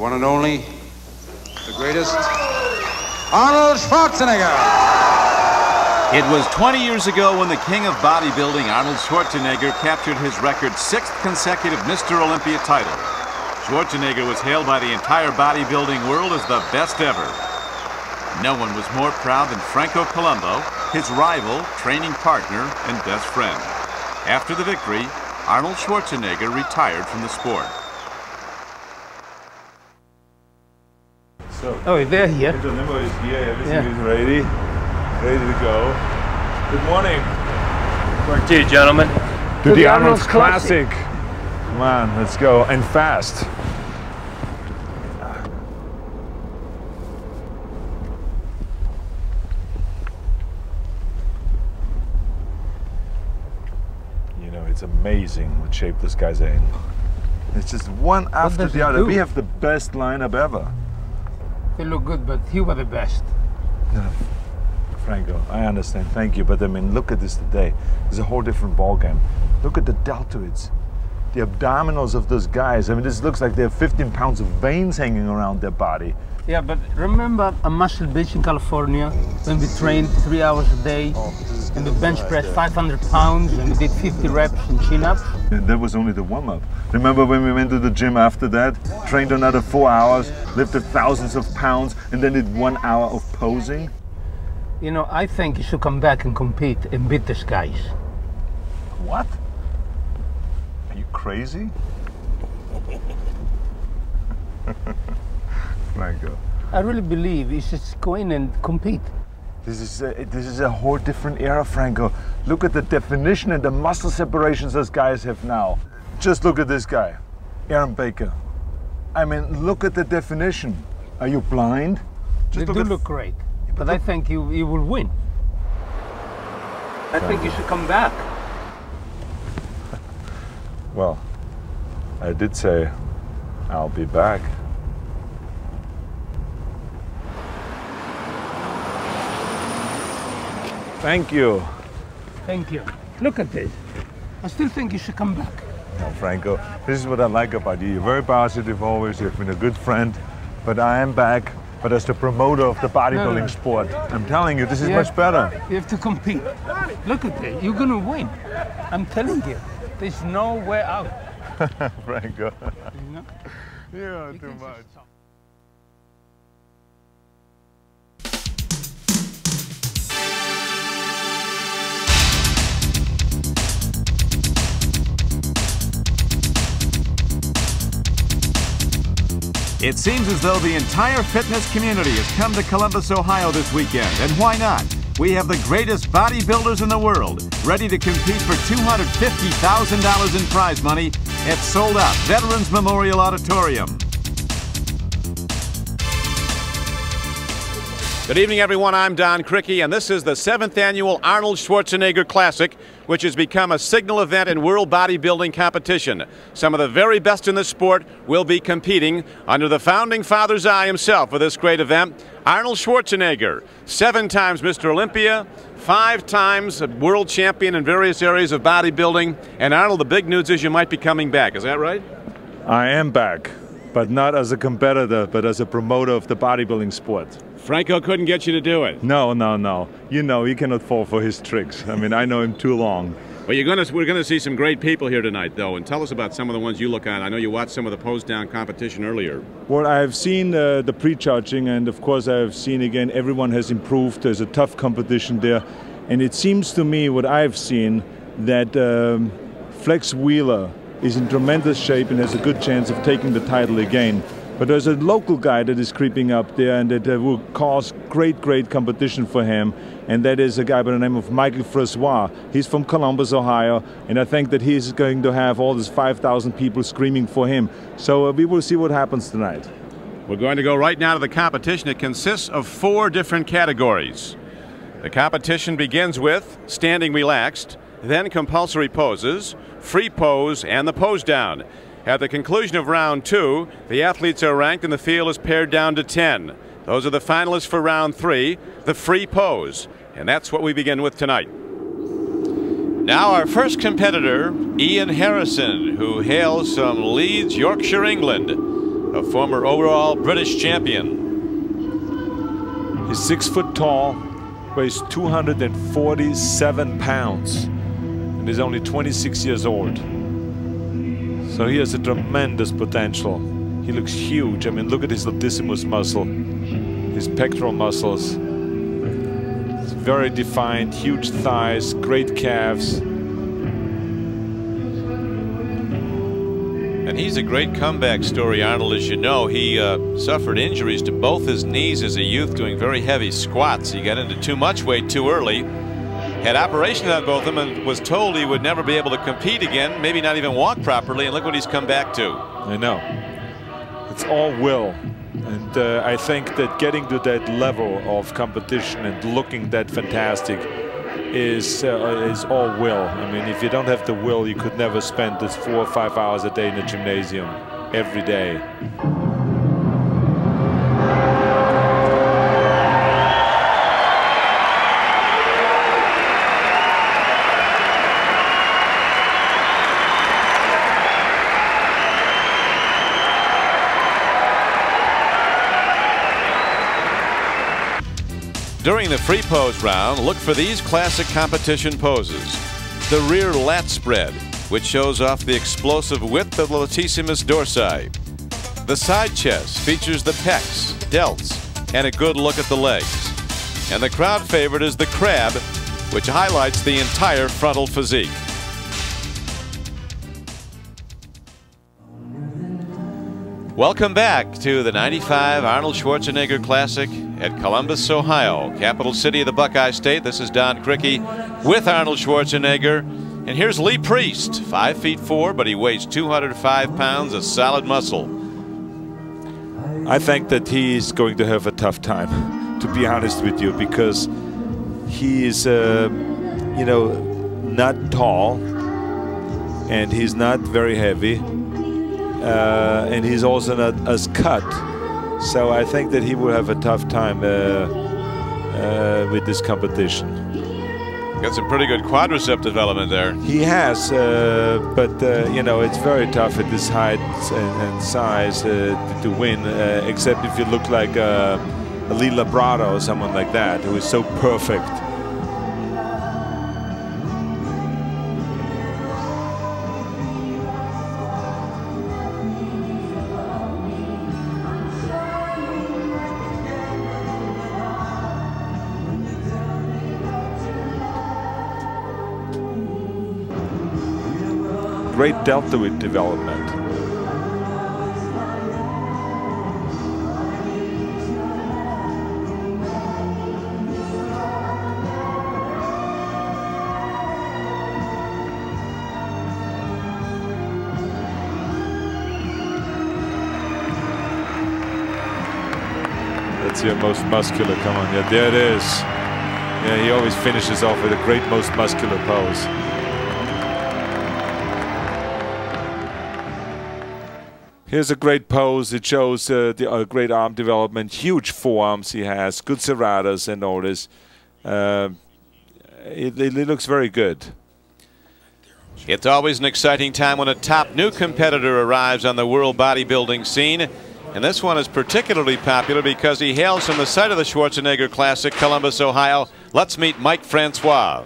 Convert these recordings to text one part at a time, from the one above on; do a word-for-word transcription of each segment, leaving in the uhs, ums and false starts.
one and only, the greatest, Arnold Schwarzenegger. It was twenty years ago when the king of bodybuilding, Arnold Schwarzenegger, captured his record sixth consecutive Mister Olympia title. Schwarzenegger was hailed by the entire bodybuilding world as the best ever. No one was more proud than Franco Columbu, his rival, training partner, and best friend. After the victory, Arnold Schwarzenegger retired from the sport. So, oh, they're here. The limo is here, everything Yeah. is ready, ready to go. Good morning. Where to, gentlemen? To, to the, the Arnold's, Arnold's Classic. Come on, let's go, and fast. You know, it's amazing what shape this guy's in. It's just one after the other. Do? We have the best lineup ever. They look good, but he was the best. No, Franco, I understand, thank you, but I mean, look at this today. It's a whole different ball game. Look at the deltoids, the abdominals of those guys. I mean, this looks like they have fifteen pounds of veins hanging around their body. Yeah, but remember a Muscle Beach in California when we trained three hours a day Oh, and we bench pressed five hundred pounds and we did fifty reps in chin-ups? And that was only the warm-up. Remember when we went to the gym after that, trained another four hours, lifted thousands of pounds, and then did one hour of posing? You know, I think you should come back and compete and beat these guys. What? Are you crazy? Franco. I really believe you should go in and compete. This is a, this is a whole different era, Franco. Look at the definition and the muscle separations those guys have now. Just look at this guy, Aaron Baker. I mean, look at the definition. Are you blind? Just they look do look great, but I think you, you will win. I think you should come back. Well, I did say I'll be back. Thank you. Thank you. Look at this. I still think you should come back. No, Franco, this is what I like about you. You're very positive always. You've been a good friend. But I am back, but as the promoter of the bodybuilding no, no. sport. I'm telling you, this is You much have, better. You have to compete. Look at it. You're going to win. I'm telling you. There's no way out. Franco. You know? You're You too can much. just- It seems as though the entire fitness community has come to Columbus, Ohio this weekend, and why not? We have the greatest bodybuilders in the world, ready to compete for two hundred fifty thousand dollars in prize money at sold-out Veterans Memorial Auditorium. Good evening, everyone. I'm Don Crickey, and this is the seventh annual Arnold Schwarzenegger Classic, which has become a signal event in world bodybuilding competition. Some of the very best in the sport will be competing under the founding father's eye himself for this great event. Arnold Schwarzenegger, seven times Mister Olympia, five times a world champion in various areas of bodybuilding. And Arnold, the big news is you might be coming back. Is that right? I am back, but not as a competitor, but as a promoter of the bodybuilding sport. Franco couldn't get you to do it. No, no, no. You know, he cannot fall for his tricks. I mean, I know him too long. Well, you're gonna, we're going to see some great people here tonight, though, and tell us about some of the ones you look on. I know you watched some of the pose-down competition earlier. Well, I've seen uh, the pre-charging, and of course I've seen again everyone has improved. There's a tough competition there. And it seems to me, what I've seen, that um, Flex Wheeler is in tremendous shape and has a good chance of taking the title again. But there's a local guy that is creeping up there and that uh, will cause great, great competition for him. And that is a guy by the name of Michael Francois. He's from Columbus, Ohio. And I think that he's going to have all these five thousand people screaming for him. So uh, we will see what happens tonight. We're going to go right now to the competition. It consists of four different categories. The competition begins with standing relaxed, then compulsory poses, free pose, and the pose down. At the conclusion of round two, the athletes are ranked and the field is pared down to ten. Those are the finalists for round three, the free pose. And that's what we begin with tonight. Now our first competitor, Ian Harrison, who hails from Leeds, Yorkshire, England. a former overall British champion. He's six foot tall, weighs two hundred forty-seven pounds, and is only twenty-six years old. So he has a tremendous potential. He looks huge. I mean, look at his latissimus muscle, his pectoral muscles. It's very defined, huge thighs, great calves. And he's a great comeback story, Arnold. As you know, he uh, suffered injuries to both his knees as a youth doing very heavy squats. He got into too much weight too early, had operations on both of them, and was told he would never be able to compete again, maybe not even walk properly, and look what he's come back to. I know. It's all will. And uh, I think that getting to that level of competition and looking that fantastic is uh, is all will. I mean, if you don't have the will, you could never spend this four or five hours a day in the gymnasium every day. During the free pose round, look for these classic competition poses. The rear lat spread, which shows off the explosive width of the latissimus dorsi. The side chest features the pecs, delts, and a good look at the legs. And the crowd favorite is the crab, which highlights the entire frontal physique. Welcome back to the ninety-five Arnold Schwarzenegger Classic at Columbus, Ohio, capital city of the Buckeye State. This is Don Criqui with Arnold Schwarzenegger. And here's Lee Priest, five feet four, but he weighs two hundred five pounds of solid muscle. I think that he's going to have a tough time, to be honest with you, because he is, uh, you know, not tall, and he's not very heavy. Uh, and he's also not as cut, so I think that he will have a tough time uh, uh, with this competition. Got some pretty good quadricep development there. He has, uh, but uh, you know, it's very tough at this height and, and size uh, to win, uh, except if you look like uh, a Lee Labrado or someone like that, who is so perfect. Great deltoid development. That's your most muscular. Come on, yeah, there it is. Yeah, he always finishes off with a great most muscular pose. Here's a great pose. It shows uh, the uh, great arm development, huge forearms he has, good serratas and all this. Uh, it, it looks very good. It's always an exciting time when a top new competitor arrives on the world bodybuilding scene. And this one is particularly popular because he hails from the site of the Schwarzenegger Classic, Columbus, Ohio. Let's meet Mike Francois.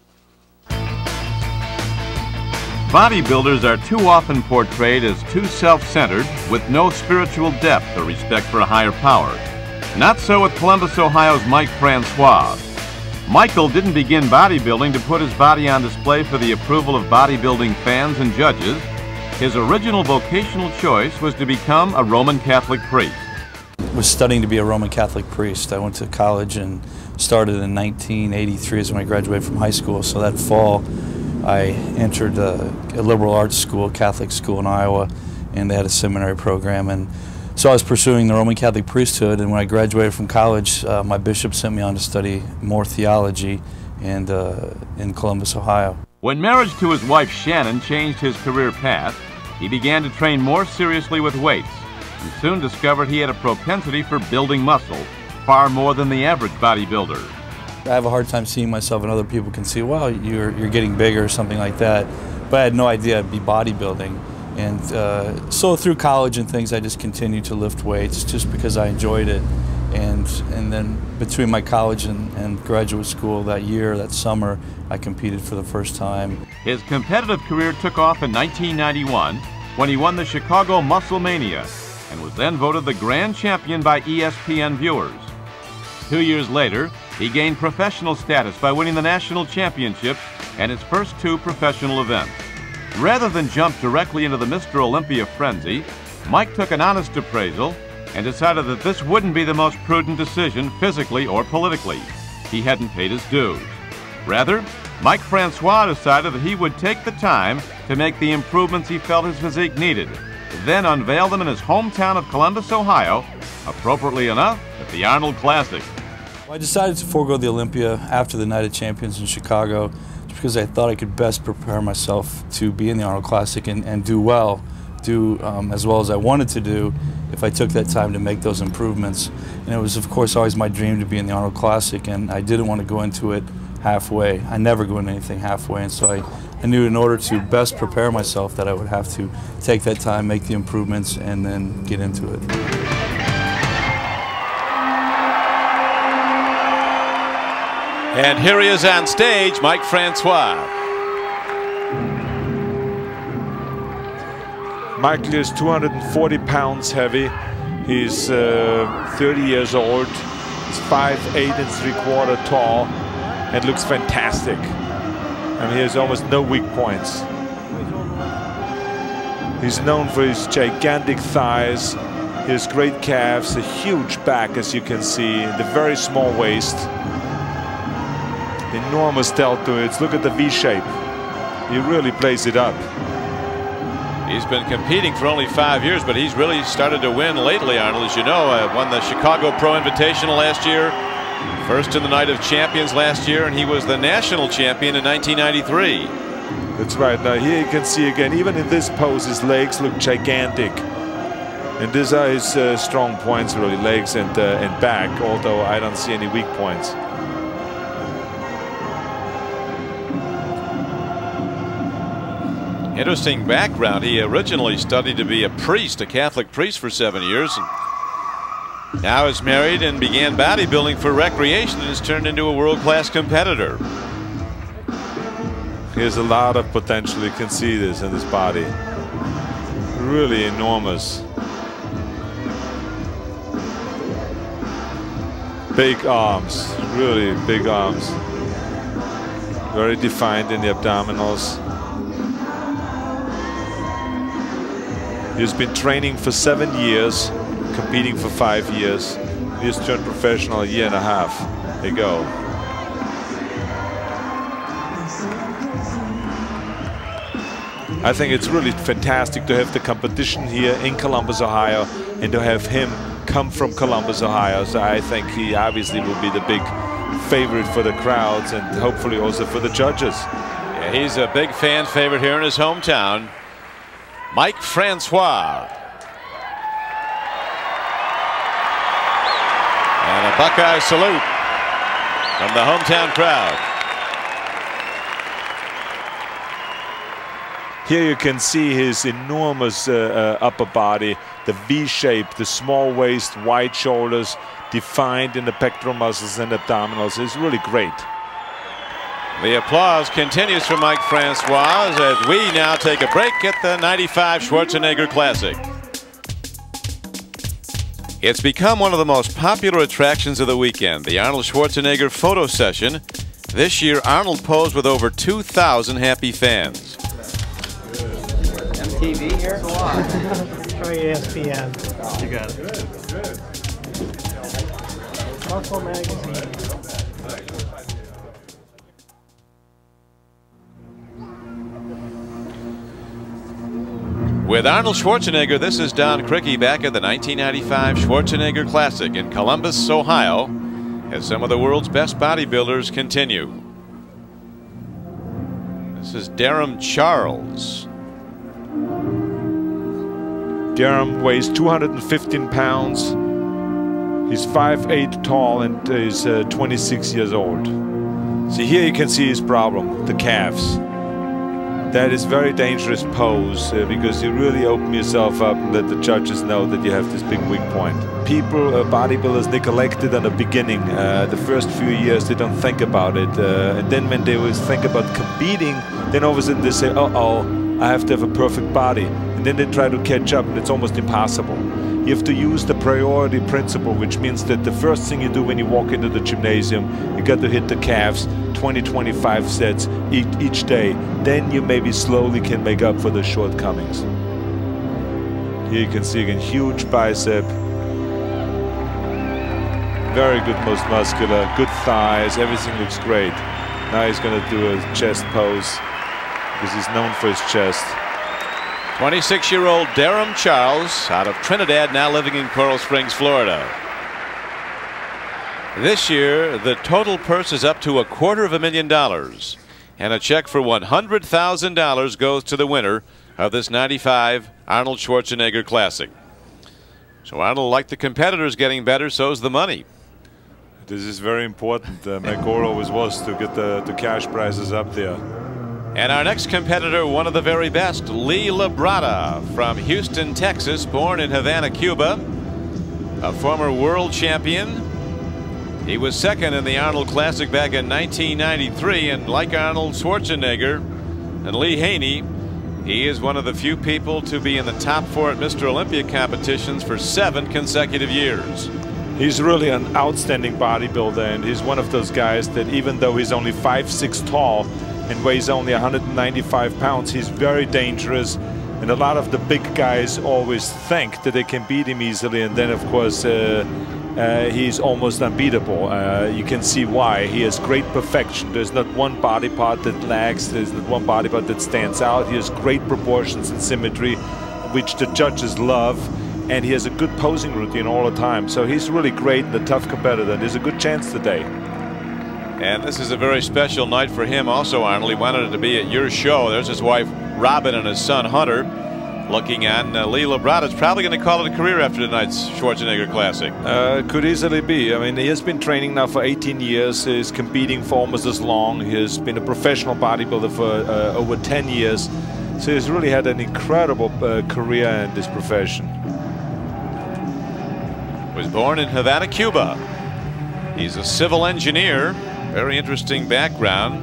Bodybuilders are too often portrayed as too self-centered with no spiritual depth or respect for a higher power. Not so with Columbus, Ohio's Mike Francois. Michael didn't begin bodybuilding to put his body on display for the approval of bodybuilding fans and judges. His original vocational choice was to become a Roman Catholic priest. I was studying to be a Roman Catholic priest. I went to college and started in nineteen eighty-three is when I graduated from high school. So that fall, I entered a, a liberal arts school, Catholic school in Iowa, and they had a seminary program. And so I was pursuing the Roman Catholic priesthood, and when I graduated from college, uh, my bishop sent me on to study more theology and, uh, in Columbus, Ohio. When marriage to his wife Shannon changed his career path, he began to train more seriously with weights and soon discovered he had a propensity for building muscle, far more than the average bodybuilder. I have a hard time seeing myself, and other people can see, well, you're, you're getting bigger or something like that. But I had no idea I'd be bodybuilding. And uh, so through college and things, I just continued to lift weights just because I enjoyed it. And, and then between my college and, and graduate school that year, that summer, I competed for the first time. His competitive career took off in nineteen ninety-one when he won the Chicago Muscle Mania and was then voted the grand champion by E S P N viewers. Two years later, he gained professional status by winning the national championship and his first two professional events. Rather than jump directly into the Mister Olympia frenzy, Mike took an honest appraisal and decided that this wouldn't be the most prudent decision physically or politically. He hadn't paid his dues. Rather, Mike Francois decided that he would take the time to make the improvements he felt his physique needed, then unveil them in his hometown of Columbus, Ohio, appropriately enough, at the Arnold Classic. Well, I decided to forego the Olympia after the Night of Champions in Chicago because I thought I could best prepare myself to be in the Arnold Classic and, and do well, do um, as well as I wanted to do if I took that time to make those improvements. And it was, of course, always my dream to be in the Arnold Classic, and I didn't want to go into it halfway. I never go into anything halfway, and so I, I knew in order to best prepare myself that I would have to take that time, make the improvements, and then get into it. And here he is on stage, Mike Francois. Michael is two hundred forty pounds heavy. He's uh, thirty years old. He's five eight and three quarter tall and looks fantastic. I mean, he has almost no weak points. He's known for his gigantic thighs, his great calves, a huge back, as you can see, the very small waist. Enormous deltoids. Look at the V shape. He really plays it up. He's been competing for only five years, but he's really started to win lately, Arnold. As you know, uh, won the Chicago Pro Invitational last year, first in the Night of Champions last year, and he was the national champion in nineteen ninety-three. That's right. Now here you can see again, even in this pose, his legs look gigantic. And these are his uh, strong points, really, legs and, uh, and back, although I don't see any weak points. Interesting background. He originally studied to be a priest, a Catholic priest, for seven years. And now is married and began bodybuilding for recreation and has turned into a world-class competitor. He has a lot of potential. You can see this in his body. Really enormous. Big arms, really big arms. Very defined in the abdominals. He's been training for seven years, competing for five years. He's turned professional a year and a half ago. I think it's really fantastic to have the competition here in Columbus, Ohio, and to have him come from Columbus, Ohio. So I think he obviously will be the big favorite for the crowds and hopefully also for the judges. Yeah, he's a big fan favorite here in his hometown. Mike Francois. And a Buckeye salute from the hometown crowd. Here you can see his enormous uh, uh, upper body, the V shape, the small waist, wide shoulders, defined in the pectoral muscles and abdominals. It's really great. The applause continues for Mike Francois as we now take a break at the ninety-five Schwarzenegger Classic. It's become one of the most popular attractions of the weekend, the Arnold Schwarzenegger photo session. This year, Arnold posed with over two thousand happy fans. M T V here? Try E S P N. You got it. Muscle Magazine. With Arnold Schwarzenegger, this is Don Criqui back at the nineteen ninety-five Schwarzenegger Classic in Columbus, Ohio, as some of the world's best bodybuilders continue. This is Derham Charles. Derham weighs two hundred fifteen pounds. He's five eight tall and is uh, twenty-six years old. See, here you can see his problem, the calves. That is very dangerous pose uh, because you really open yourself up and let the judges know that you have this big weak point. People, uh, bodybuilders, neglect it in the beginning. Uh, the first few years they don't think about it. Uh, and then when they always think about competing, then all of a sudden they say, uh-oh, I have to have a perfect body. And then they try to catch up and it's almost impossible. You have to use the priority principle, which means that the first thing you do when you walk into the gymnasium, you got to hit the calves, twenty, twenty-five sets each, each day. Then you maybe slowly can make up for the shortcomings. Here you can see again, huge bicep. Very good, most muscular, good thighs, everything looks great. Now he's gonna do a chest pose because he's known for his chest. twenty-six-year-old Derham Charles out of Trinidad, now living in Coral Springs, Florida. This year, the total purse is up to a quarter of a million dollars, and a check for one hundred thousand dollars goes to the winner of this ninety-five Arnold Schwarzenegger Classic. So Arnold, like the competitors getting better, so's the money. This is very important. Uh, my goal always was to get the, the cash prizes up there. And our next competitor, one of the very best, Lee Labrada from Houston, Texas, born in Havana, Cuba, a former world champion. He was second in the Arnold Classic back in nineteen ninety-three, and like Arnold Schwarzenegger and Lee Haney, he is one of the few people to be in the top four at Mister Olympia competitions for seven consecutive years. He's really an outstanding bodybuilder, and he's one of those guys that even though he's only five six tall and weighs only one hundred ninety-five pounds, he's very dangerous. And a lot of the big guys always think that they can beat him easily, and then of course uh, uh, he's almost unbeatable. Uh, you can see why. He has great perfection. There's not one body part that lags, there's not one body part that stands out. He has great proportions and symmetry, which the judges love, and he has a good posing routine all the time. So he's really great and a tough competitor. There's a good chance today. And this is a very special night for him also, Arnold. He wanted to be at your show. There's his wife, Robin, and his son, Hunter, looking on. Uh, Lee Labrada is probably going to call it a career after tonight's Schwarzenegger Classic. Uh, could easily be. I mean, he has been training now for eighteen years. He's competing for almost as long. He has been a professional bodybuilder for uh, over ten years. So he's really had an incredible uh, career in this profession. Was born in Havana, Cuba. He's a civil engineer. Very interesting background.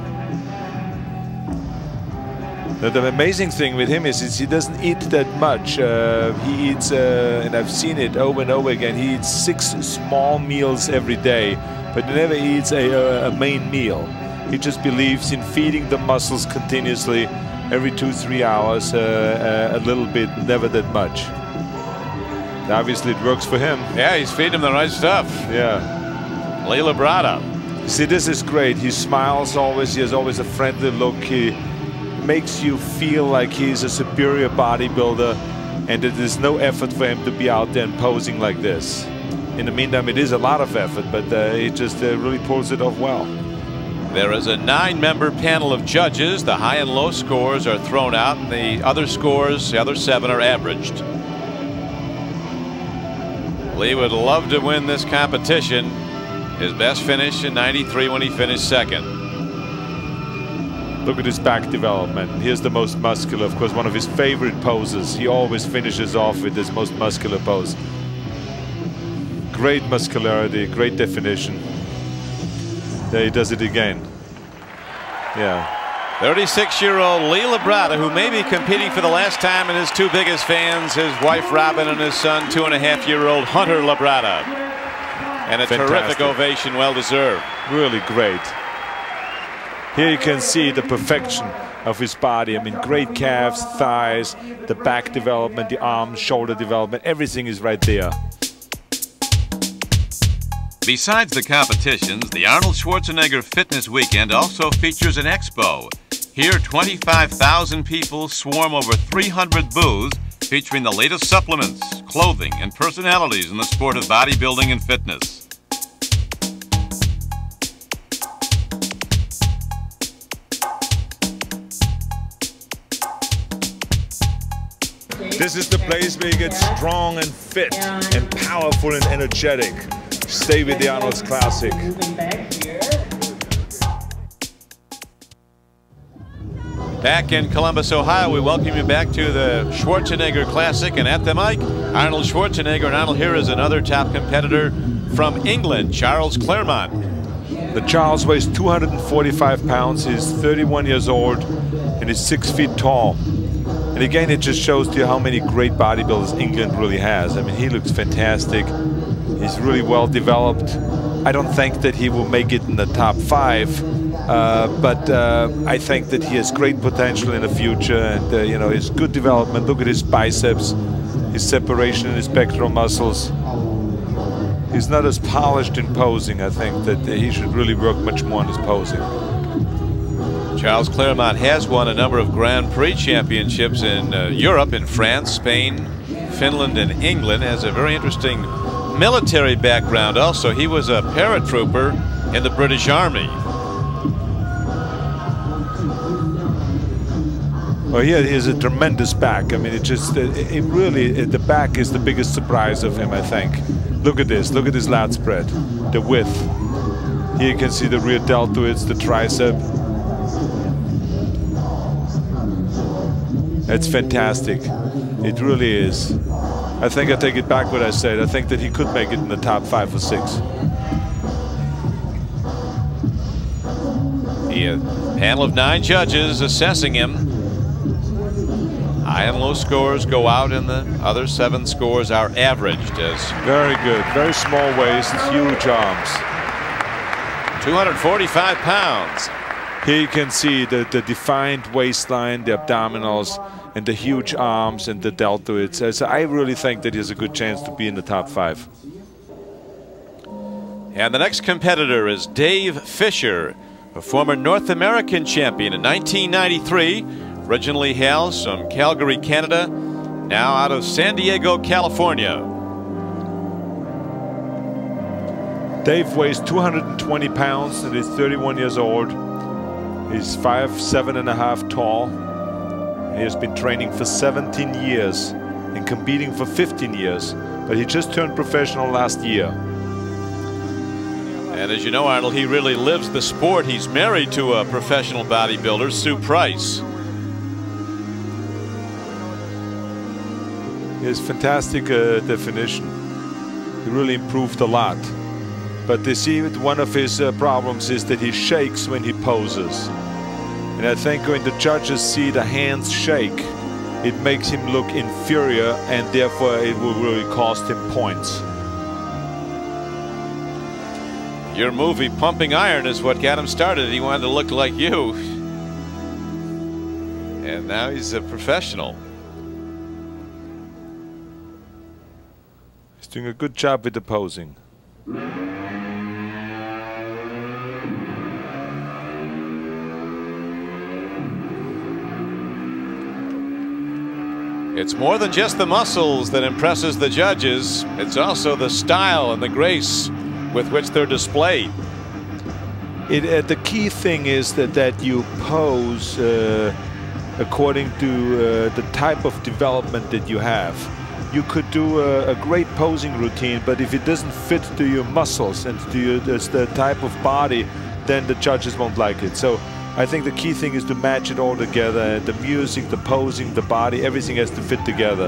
The, the amazing thing with him is, is he doesn't eat that much. Uh, he eats, uh, and I've seen it over and over again, he eats six small meals every day, but he never eats a, a main meal. He just believes in feeding the muscles continuously every two, three hours, uh, uh, a little bit, never that much. Obviously it works for him. Yeah, he's feeding him the right stuff. Yeah. Lee Labrada. See, this is great. He smiles always. He has always a friendly look. He makes you feel like he's a superior bodybuilder, and that there's no effort for him to be out there and posing like this. In the meantime, it is a lot of effort, but uh, he just uh, really pulls it off well. There is a nine-member panel of judges. The high and low scores are thrown out, and the other scores, the other seven, are averaged. Lee would love to win this competition. His best finish in ninety-three when he finished second. Look at his back development. Here's the most muscular, of course, one of his favorite poses. He always finishes off with this most muscular pose. Great muscularity, great definition. There he does it again. Yeah. thirty-six-year-old Lee Labrada, who may be competing for the last time, and his two biggest fans, his wife Robin and his son, two and a half year old Hunter Labrada. And a Fantastic. terrific ovation, well deserved. Really great. Here you can see the perfection of his body. I mean, great calves, thighs, the back development, the arms, shoulder development, everything is right there. Besides the competitions, the Arnold Schwarzenegger Fitness Weekend also features an expo. Here, twenty-five thousand people swarm over three hundred booths featuring the latest supplements, clothing, and personalities in the sport of bodybuilding and fitness. This is the place where you get strong and fit and powerful and energetic. Stay with the Arnold's Classic. Back in Columbus, Ohio, we welcome you back to the Schwarzenegger Classic. And at the mic, Arnold Schwarzenegger. And Arnold, here is another top competitor from England, Charles Claremont. The Charles weighs two hundred forty-five pounds. He's thirty-one years old and he's six feet tall. And again, it just shows to you how many great bodybuilders England really has. I mean, he looks fantastic. He's really well developed. I don't think that he will make it in the top five, uh, but uh, I think that he has great potential in the future, and uh, you know, his good development. Look at his biceps, his separation in his pectoral muscles. He's not as polished in posing. I think that he should really work much more on his posing. Charles Claremont has won a number of Grand Prix championships in uh, Europe, in France, Spain, Finland, and England. Has a very interesting military background also. He was a paratrooper in the British Army. Well, he has a tremendous back. I mean, it just, it, it really, it, the back is the biggest surprise of him, I think. Look at this, look at his lat spread, the width. Here you can see the rear deltoids, the tricep. It's fantastic. It really is. I think I take it back what I said. I think that he could make it in the top five or six. The panel of nine judges assessing him. High and low scores go out, and the other seven scores are averaged. As very good, very small waist, huge arms. two hundred forty-five pounds. Here you can see the, the defined waistline, the abdominals, and the huge arms and the deltoids. So I really think that he has a good chance to be in the top five. And the next competitor is Dave Fisher, a former North American champion in nineteen ninety-three. Originally hails from Calgary, Canada, now out of San Diego, California. Dave weighs two hundred twenty pounds and is thirty-one years old. He's five, seven and a half tall. He has been training for seventeen years and competing for fifteen years, but he just turned professional last year. And as you know, Arnold, he really lives the sport. He's married to a professional bodybuilder, Sue Price. He has fantastic uh, definition. He really improved a lot. But they see one of his uh, problems is that he shakes when he poses. And I think when the judges see the hands shake, it makes him look inferior, and therefore it will really cost him points. Your movie Pumping Iron is what got him started. He wanted to look like you. And now he's a professional. He's doing a good job with the posing. It's more than just the muscles that impresses the judges. It's also the style and the grace with which they're displayed. It, uh, the key thing is that, that you pose uh, according to uh, the type of development that you have. You could do a, a great posing routine, but if it doesn't fit to your muscles and to your, the type of body, then the judges won't like it. So I think the key thing is to match it all together. The music, the posing, the body, everything has to fit together.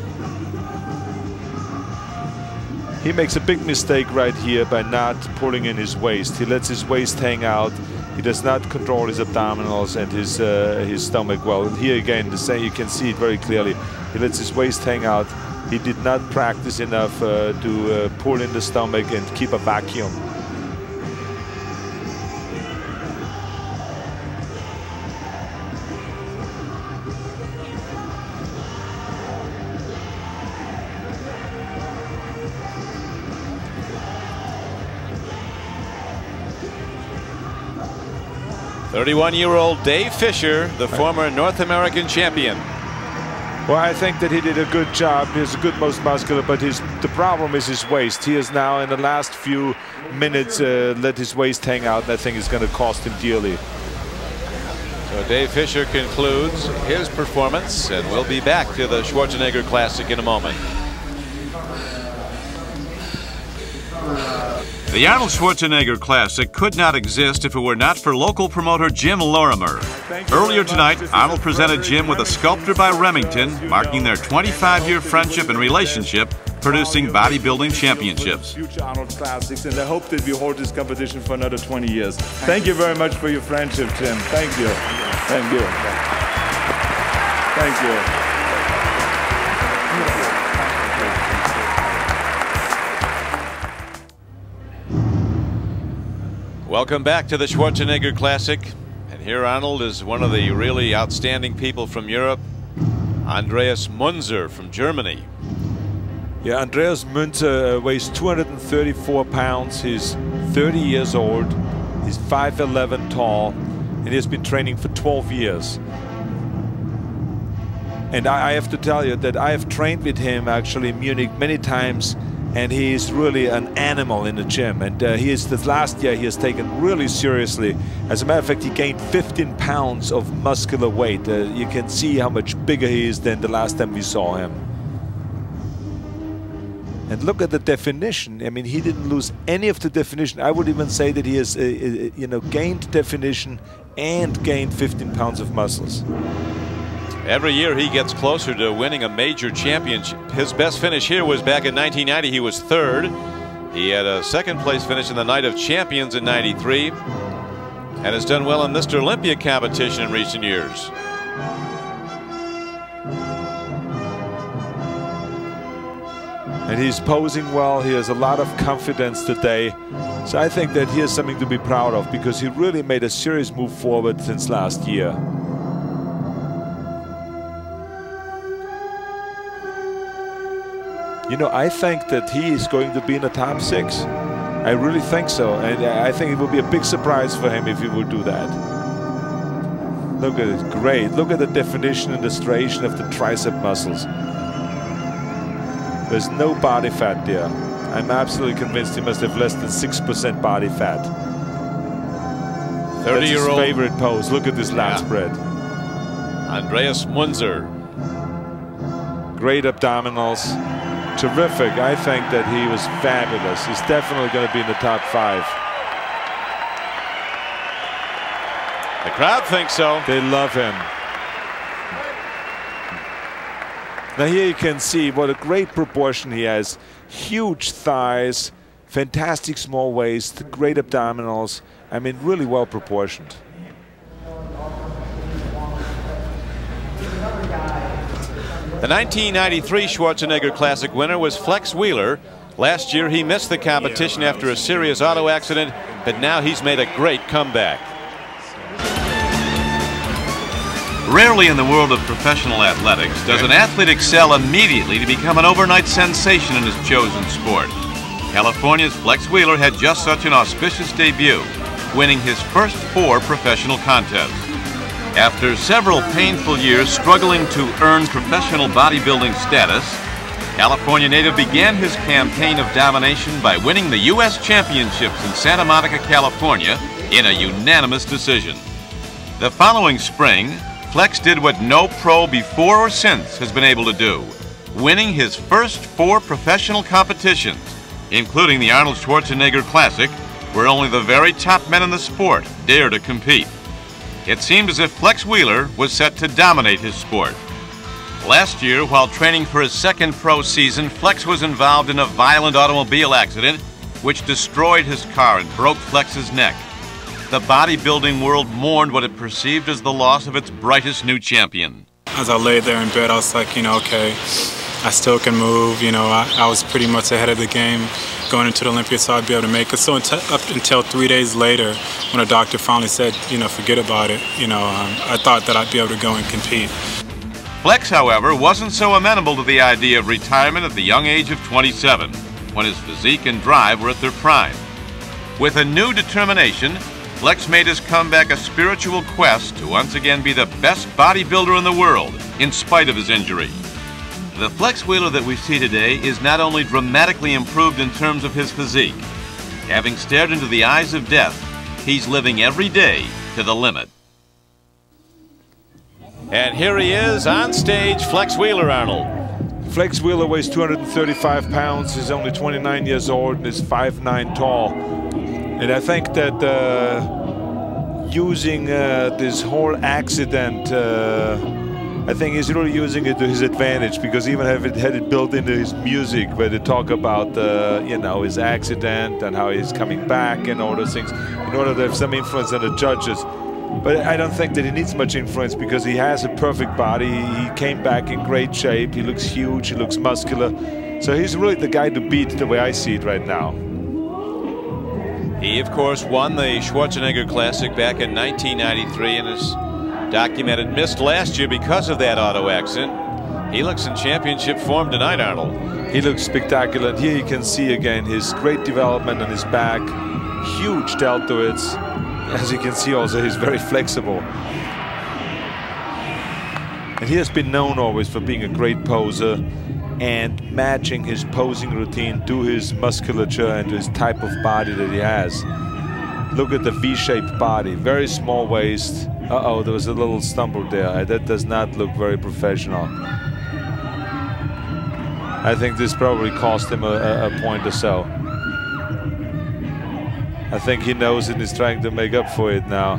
He makes a big mistake right here by not pulling in his waist. He lets his waist hang out. He does not control his abdominals and his uh, his stomach well. And here again, the same, you can see it very clearly. He lets his waist hang out. He did not practice enough uh, to uh, pull in the stomach and keep a vacuum. thirty-one-year-old Dave Fisher, the former North American champion. Well, I think that he did a good job. He's a good most muscular, but his the problem is his waist. He has now, in the last few minutes, uh, let his waist hang out, and I think it's going to cost him dearly. So Dave Fisher concludes his performance, and we'll be back to the Schwarzenegger Classic in a moment. The Arnold Schwarzenegger Classic could not exist if it were not for local promoter Jim Lorimer. Earlier tonight, Arnold presented Jim with a sculpture by Remington, marking their twenty-five year friendship and relationship, producing bodybuilding championships. Future Arnold Classics, and I hope that we hold this competition for another twenty years. Thank you very much for your friendship, Jim. Thank you. Thank you. Thank you. Welcome back to the Schwarzenegger Classic. And here Arnold is one of the really outstanding people from Europe, Andreas Munzer from Germany. Yeah, Andreas Munzer weighs two hundred thirty-four pounds. He's thirty years old. He's five eleven tall, and he has been training for twelve years. And I, I have to tell you that I have trained with him actually in Munich many times, and he is really an animal in the gym. And uh, he is, this last year he has taken really seriously. As a matter of fact, he gained fifteen pounds of muscular weight. Uh, you can see how much bigger he is than the last time we saw him. And look at the definition. I mean, he didn't lose any of the definition. I would even say that he has, uh, uh, you know, gained definition and gained fifteen pounds of muscles. Every year he gets closer to winning a major championship. His best finish here was back in nineteen ninety. He was third. He had a second place finish in the Night of Champions in ninety-three, and has done well in Mister Olympia competition in recent years. And he's posing well. He has a lot of confidence today. So I think that he has something to be proud of, because he really made a serious move forward since last year. You know, I think that he is going to be in the top six. I really think so. And I think it will be a big surprise for him if he will do that. Look at it. Great. Look at the definition and the striation of the tricep muscles. There's no body fat there. I'm absolutely convinced he must have less than six percent body fat. thirty year old. That's his favorite pose. Look at this lat Yeah. spread. Andreas Munzer. Great abdominals. Terrific. I think that he was fabulous. He's definitely going to be in the top five. The crowd thinks so. They love him. Now here you can see what a great proportion he has. Huge thighs, fantastic small waist, great abdominals. I mean, really well proportioned. The nineteen ninety-three Schwarzenegger Classic winner was Flex Wheeler. Last year he missed the competition after a serious auto accident, but now he's made a great comeback. Rarely in the world of professional athletics does an athlete excel immediately to become an overnight sensation in his chosen sport. California's Flex Wheeler had just such an auspicious debut, winning his first four professional contests. After several painful years struggling to earn professional bodybuilding status, California native began his campaign of domination by winning the U S Championships in Santa Monica, California in a unanimous decision. The following spring, Flex did what no pro before or since has been able to do, winning his first four professional competitions, including the Arnold Schwarzenegger Classic, where only the very top men in the sport dare to compete. It seemed as if Flex Wheeler was set to dominate his sport. Last year, while training for his second pro season, Flex was involved in a violent automobile accident which destroyed his car and broke Flex's neck. The bodybuilding world mourned what it perceived as the loss of its brightest new champion. As I lay there in bed, I was like, you know, okay, I still can move. You know, I, I was pretty much ahead of the game going into the Olympia, so I'd be able to make it. So until, up until three days later, when a doctor finally said, you know, forget about it, you know, um, I thought that I'd be able to go and compete. Flex, however, wasn't so amenable to the idea of retirement at the young age of twenty-seven, when his physique and drive were at their prime. With a new determination, Flex made his comeback a spiritual quest to once again be the best bodybuilder in the world, in spite of his injury. The Flex Wheeler that we see today is not only dramatically improved in terms of his physique. Having stared into the eyes of death, he's living every day to the limit. And here he is on stage, Flex Wheeler, Arnold. Flex Wheeler weighs two hundred thirty-five pounds. He's only twenty-nine years old and is five nine tall. And I think that uh, using uh, this whole accident, uh, I think he's really using it to his advantage, because even have it had it built into his music, where they talk about uh, you know, his accident and how he's coming back and all those things, in order to have some influence on the judges. But I don't think that he needs much influence, because he has a perfect body. He came back in great shape. He looks huge. He looks muscular. So he's really the guy to beat, the way I see it right now. He, of course, won the Schwarzenegger Classic back in nineteen ninety-three and is documented missed last year because of that auto accident. He looks in championship form tonight, Arnold. He looks spectacular. And here you can see again his great development on his back. Huge deltoids. As you can see also, he's very flexible. And he has been known always for being a great poser and matching his posing routine to his musculature and to his type of body that he has. Look at the V-shaped body, very small waist. Uh-oh, there was a little stumble there. That does not look very professional. I think this probably cost him a, a point or so. I think he knows and is trying to make up for it now.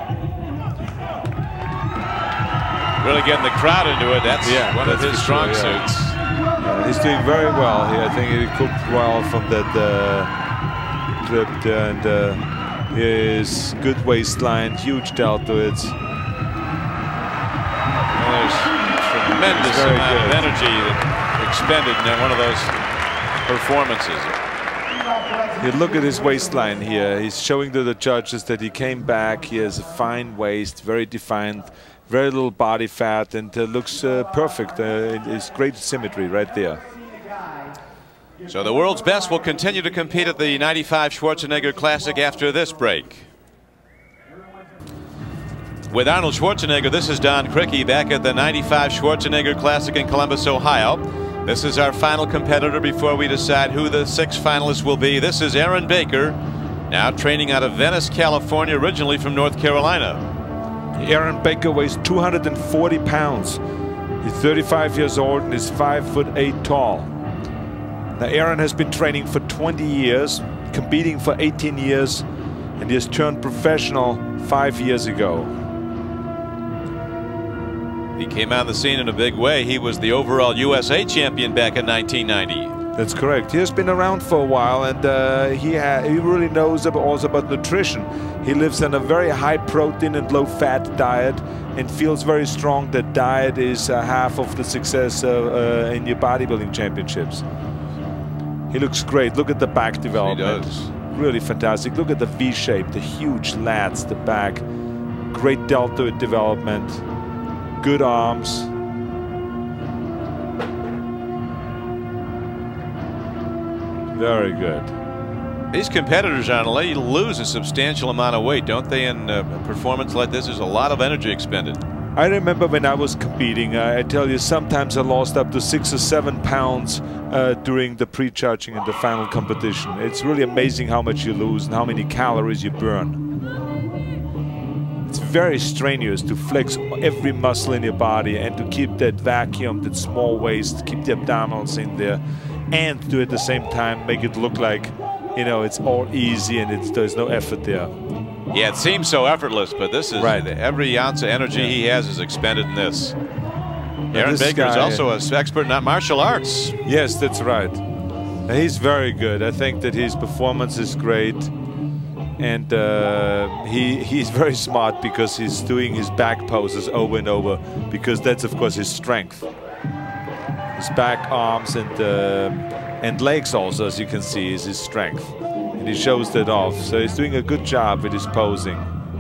Really getting the crowd into it. That's yeah, one that's of his strong sure, yeah. suits. Yeah, he's doing very well here. I think he cooked well from that uh, trip there. And uh, his good waistline, huge deltoids. Well, there's tremendous amount good. of energy that expended in one of those performances. You look at his waistline here. He's showing to the judges that he came back. He has a fine waist, very defined, very little body fat, and uh, looks uh, perfect. Uh, it's great symmetry right there. So the world's best will continue to compete at the ninety-five Schwarzenegger Classic after this break. With Arnold Schwarzenegger, this is Don Criqui back at the ninety-five Schwarzenegger Classic in Columbus, Ohio. This is our final competitor before we decide who the six finalists will be. This is Aaron Baker, now training out of Venice, California, originally from North Carolina. Aaron Baker weighs two hundred forty pounds. He's thirty-five years old and is five foot eight tall. Now, Aaron has been training for twenty years, competing for eighteen years, and he has turned professional five years ago. He came on the scene in a big way. He was the overall U S A champion back in nineteen ninety. That's correct. He has been around for a while, and uh, he, ha he really knows about, also about nutrition. He lives on a very high protein and low fat diet, and feels very strong that diet is uh, half of the success uh, uh, in your bodybuilding championships. He looks great. Look at the back development. He does. Really fantastic. Look at the V shape, the huge lats, the back. Great deltoid development. Good arms. Very good. These competitors, Arnold, they lose a substantial amount of weight, don't they? In a performance like this, there's a lot of energy expended. I remember when I was competing, uh, I tell you, sometimes I lost up to six or seven pounds uh, during the pre-charging and the final competition. It's really amazing how much you lose and how many calories you burn. It's very strenuous to flex every muscle in your body and to keep that vacuum, that small waist, keep the abdominals in there, and to at the same time make it look like, you know, it's all easy and it's, there's no effort there. Yeah, it seems so effortless, but this is right. Every ounce of energy he has is expended in this. Aaron this Baker is guy, also an expert in martial arts. Yes, that's right. He's very good. I think that his performance is great. And uh, he he's very smart because he's doing his back poses over and over, because that's of course his strength. His back, arms, and uh, and legs also, as you can see, is his strength, and he shows that off. So he's doing a good job with his posing.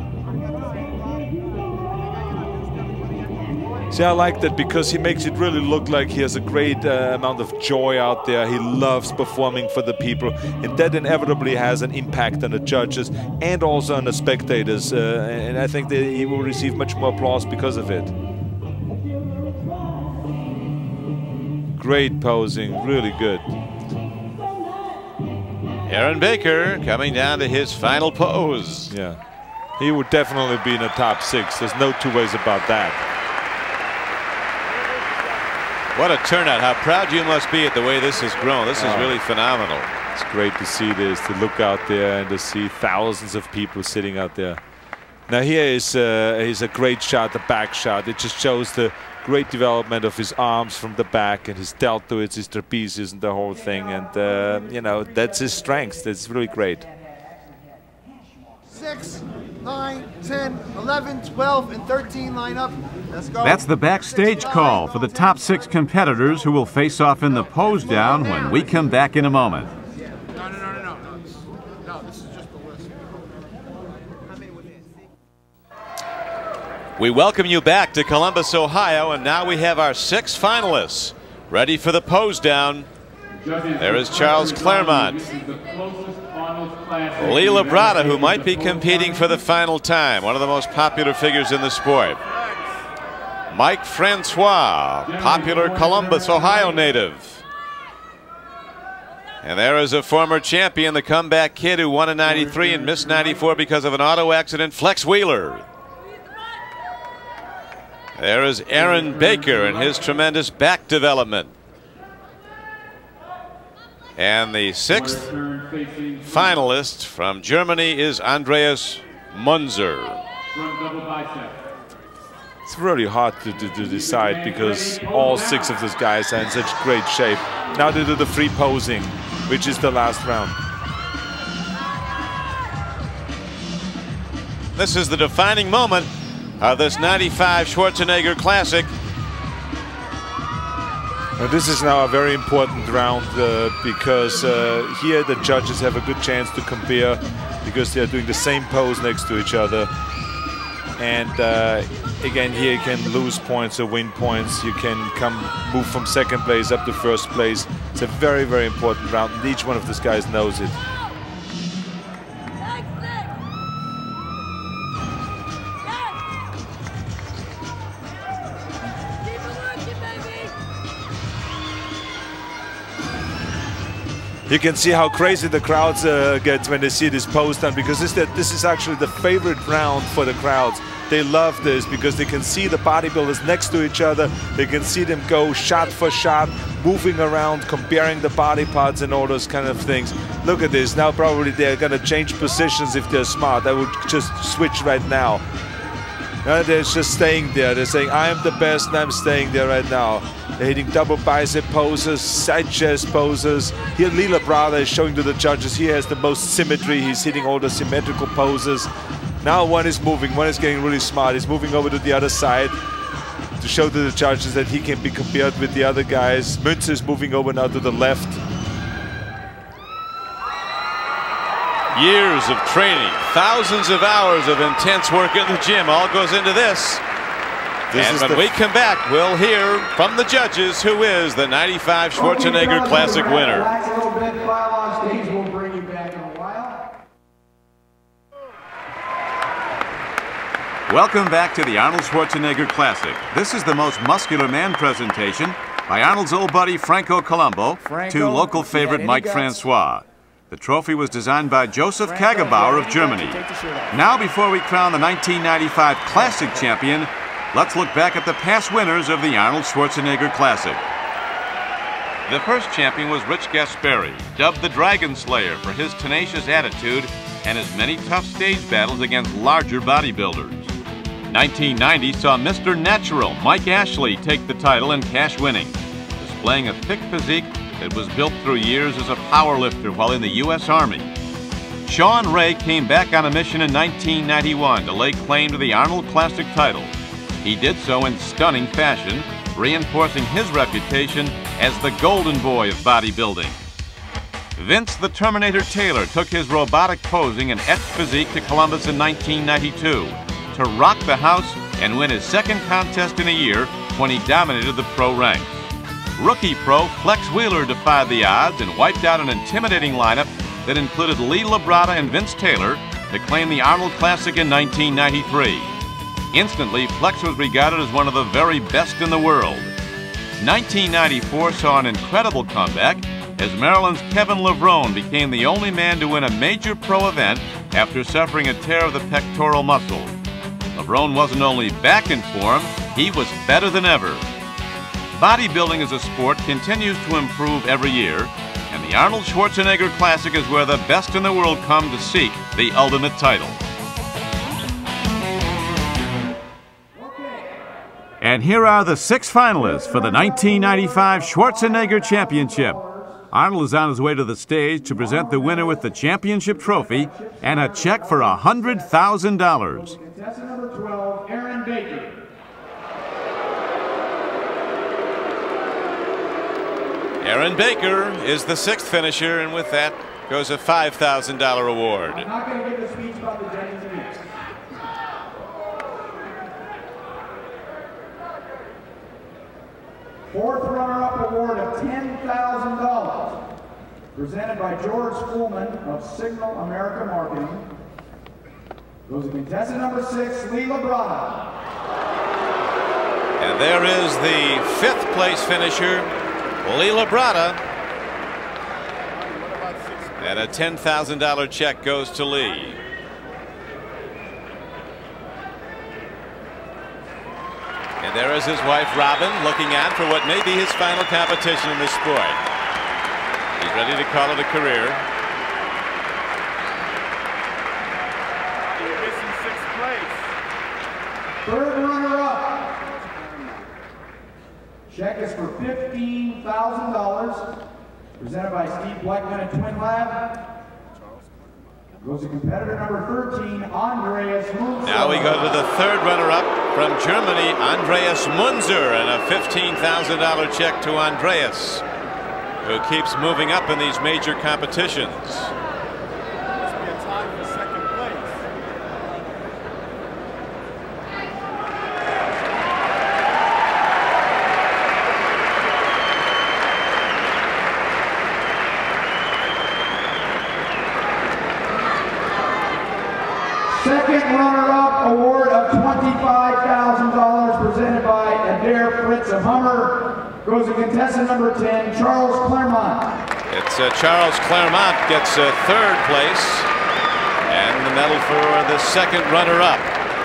See, I like that because he makes it really look like he has a great uh, amount of joy out there. He loves performing for the people, and that inevitably has an impact on the judges and also on the spectators. Uh, and I think that he will receive much more applause because of it. Great posing, really good. Aaron Baker coming down to his final pose. Yeah, he would definitely be in the top six. There's no two ways about that. What a turnout. How proud you must be at the way this has grown. This is Oh. really phenomenal. It's great to see this, to look out there and to see thousands of people sitting out there. Now here is, uh, is a great shot, the back shot. It just shows the great development of his arms from the back and his deltoids, his trapezius and the whole thing. And, uh, you know, that's his strength. That's really great. Six, nine, ten, eleven, twelve, and thirteen line up. Let's go. That's the backstage call for the top six competitors who will face off in the pose down when we come back in a moment. No, no, no, no, no. No, this is just the list. We welcome you back to Columbus, Ohio, and now we have our six finalists ready for the pose down. There is Charles Claremont, Lee Labrada, who might be competing for the final time, one of the most popular figures in the sport. Mike Francois, popular Columbus, Ohio native. And there is a former champion, the comeback kid who won in ninety-three and missed ninety-four because of an auto accident, Flex Wheeler. There is Aaron Baker and his tremendous back development. And the sixth finalist from Germany is Andreas Munzer. It's really hard to, to, to decide because all six of those guys are in such great shape. Now they do the free posing, which is the last round. This is the defining moment of this ninety-five Schwarzenegger Classic. Now this is now a very important round uh, because uh, here the judges have a good chance to compare because they're doing the same pose next to each other. And uh, again, here you can lose points or win points. You can come move from second place up to first place. It's a very, very important round, and each one of these guys knows it. You can see how crazy the crowds uh, get when they see this pose done, because this, that this is actually the favorite round for the crowds. They love this because they can see the bodybuilders next to each other. They can see them go shot for shot, moving around, comparing the body parts and all those kind of things. Look at this. Now probably they're going to change positions if they're smart. I would just switch right now. Uh, they're just staying there. They're saying, I am the best and I'm staying there right now. They're hitting double bicep poses, side chest poses. Here Lee Labrada is showing to the judges he has the most symmetry. He's hitting all the symmetrical poses. Now one is moving, one is getting really smart. He's moving over to the other side to show to the judges that he can be compared with the other guys. Münzer is moving over now to the left. Years of training, thousands of hours of intense work in the gym, all goes into this. This and is when the we come back, we'll hear from the judges who is the ninety-five Schwarzenegger Classic winner. Relax a little bit, file on stage. We'll bring you back in a while. Welcome back to the Arnold Schwarzenegger Classic. This is the most muscular man presentation by Arnold's old buddy Franco Colombo Franco, to local you favorite got any Mike guts? Francois. The trophy was designed by Joseph Franco, Kagebauer you of got Germany. any guts? Take the shirt off. Now, before we crown the nineteen ninety-five Classic champion, let's look back at the past winners of the Arnold Schwarzenegger Classic. The first champion was Rich Gaspari, dubbed the Dragon Slayer for his tenacious attitude and his many tough stage battles against larger bodybuilders. nineteen ninety saw Mister Natural Mike Ashley take the title and cash winning, displaying a thick physique that was built through years as a powerlifter while in the U S Army. Sean Ray came back on a mission in nineteen ninety-one to lay claim to the Arnold Classic title. He did so in stunning fashion, reinforcing his reputation as the golden boy of bodybuilding. Vince the Terminator Taylor took his robotic posing and etched physique to Columbus in nineteen ninety-two to rock the house and win his second contest in a year when he dominated the pro ranks. Rookie pro Flex Wheeler defied the odds and wiped out an intimidating lineup that included Lee Labrada and Vince Taylor to claim the Arnold Classic in nineteen ninety-three. Instantly, Flex was regarded as one of the very best in the world. nineteen ninety-four saw an incredible comeback as Maryland's Kevin Levrone became the only man to win a major pro event after suffering a tear of the pectoral muscle. Levrone wasn't only back in form, he was better than ever. Bodybuilding as a sport continues to improve every year, and the Arnold Schwarzenegger Classic is where the best in the world come to seek the ultimate title. And here are the six finalists for the nineteen ninety-five Schwarzenegger Championship. Arnold is on his way to the stage to present the winner with the championship trophy and a check for one hundred thousand dollars. Contestant number twelve, Aaron Baker. Aaron Baker is the sixth finisher, and with that goes a five thousand dollar award. I'm not going to give a speech about the judges' speech. Fourth runner-up award of ten thousand dollars, presented by George Fullman of Signal America Marketing, goes to contestant number six, Lee Labrada. And there is the fifth place finisher, Lee Labrada. And a ten thousand dollar check goes to Lee. And there is his wife, Robin, looking on for what may be his final competition in this sport. He's ready to call it a career. You're missing sixth place. Third runner-up. Check is for fifteen thousand dollars, presented by Steve Blackman at Twin Lab. Goes to competitor number thirteen, Andreas Munzer. Now we go to the third runner-up from Germany, Andreas Munzer, and a fifteen thousand dollar check to Andreas, who keeps moving up in these major competitions. Must be a tie for second place. Second runner-up award of twenty-five thousand dollars presented by Adair Fritz of Hummer. Goes to contestant number ten, Charles Claremont. It's uh, Charles Claremont gets uh, third place and the medal for the second runner-up.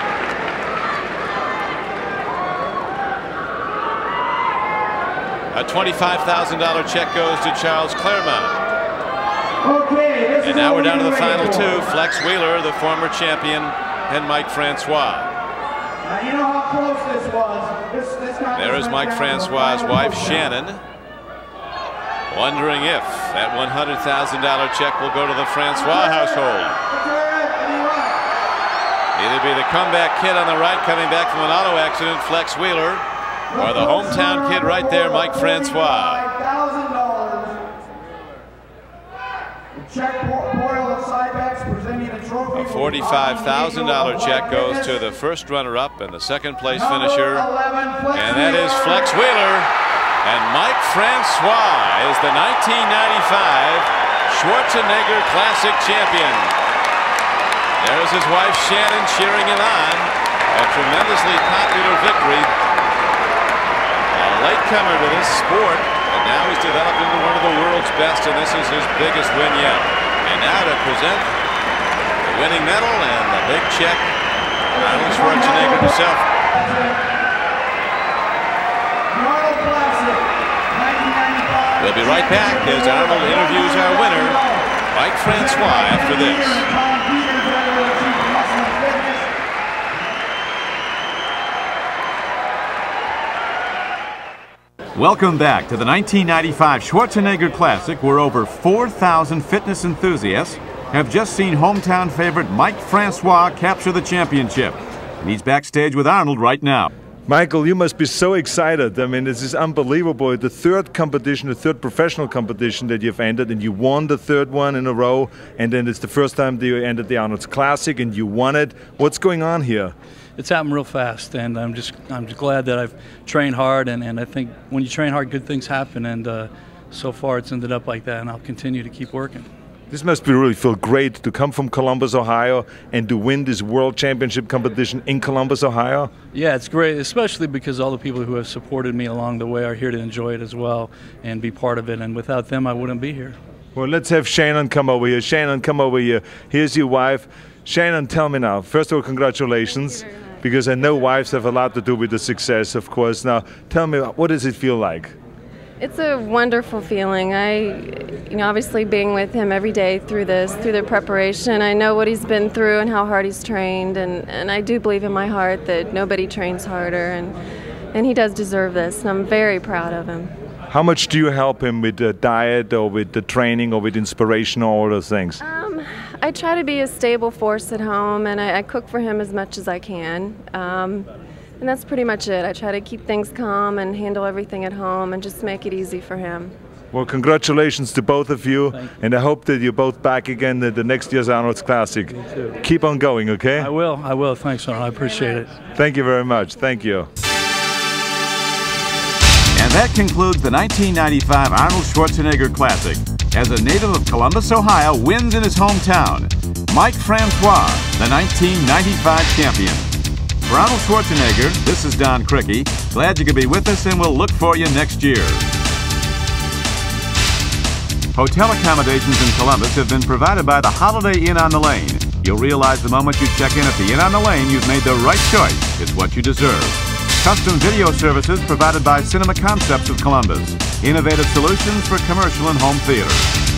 A twenty-five thousand dollar check goes to Charles Claremont. Okay, this and is now we're down to the final for. two, Flex Wheeler, the former champion, and Mike Francois. Now you know how close this was. This, this there is Mike Francois' wife, Shannon, wondering if that one hundred thousand dollar check will go to the Francois household. Either be the comeback kid on the right coming back from an auto accident, Flex Wheeler, or the hometown kid right there, Mike Francois. A forty-five thousand dollar check goes to the first runner-up and the second place finisher, and that is Flex Wheeler. And Mike Francois is the nineteen ninety-five Schwarzenegger Classic champion. There's his wife Shannon cheering him on. A tremendously popular victory. A latecomer to this sport, but now he's developed into one of the world's best, and this is his biggest win yet. And now to present the winning medal and the big check, Arnold Schwarzenegger himself. We'll be right back as Arnold interviews our winner, Mike Francois, after this. Welcome back to the nineteen ninety-five Schwarzenegger Classic, where over four thousand fitness enthusiasts have just seen hometown favorite Mike Francois capture the championship. And he's backstage with Arnold right now. Michael, you must be so excited. I mean, this is unbelievable. The third competition, the third professional competition that you've entered, and you won the third one in a row, and then it's the first time that you entered the Arnold's Classic and you won it. What's going on here? It's happened real fast, and I'm just I'm just glad that I've trained hard, and, and I think when you train hard, good things happen, and uh, so far it's ended up like that, and I'll continue to keep working. This must be really feel great to come from Columbus, Ohio, and to win this World Championship competition in Columbus, Ohio. Yeah, it's great, especially because all the people who have supported me along the way are here to enjoy it as well and be part of it, and without them I wouldn't be here. Well, let's have Shannon come over here. Shannon, come over here. Here's your wife. Shannon, tell me now, first of all, congratulations. because I know wives have a lot to do with the success, of course. Now, tell me, what does it feel like? It's a wonderful feeling. I, you know, obviously being with him every day through this, through the preparation, I know what he's been through and how hard he's trained, and, and I do believe in my heart that nobody trains harder, and, and he does deserve this, and I'm very proud of him. How much do you help him with the diet or with the training or with inspiration or all those things? Um, I try to be a stable force at home, and I, I cook for him as much as I can. Um, and that's pretty much it. I try to keep things calm and handle everything at home and just make it easy for him. Well, congratulations to both of you, you. And I hope that you're both back again at the next year's Arnold's Classic. Me too. Keep on going, okay? I will, I will. Thanks, Arnold. I appreciate it. Thank you very much. Thank you. And that concludes the nineteen ninety-five Arnold Schwarzenegger Classic, as a native of Columbus, Ohio, wins in his hometown. Mike Francois, the nineteen ninety-five champion. For Arnold Schwarzenegger, this is Don Cricky. Glad you could be with us, and we'll look for you next year. Hotel accommodations in Columbus have been provided by the Holiday Inn on the Lane. You'll realize the moment you check in at the Inn on the Lane, you've made the right choice. It's what you deserve. Custom video services provided by Cinema Concepts of Columbus. Innovative solutions for commercial and home theater.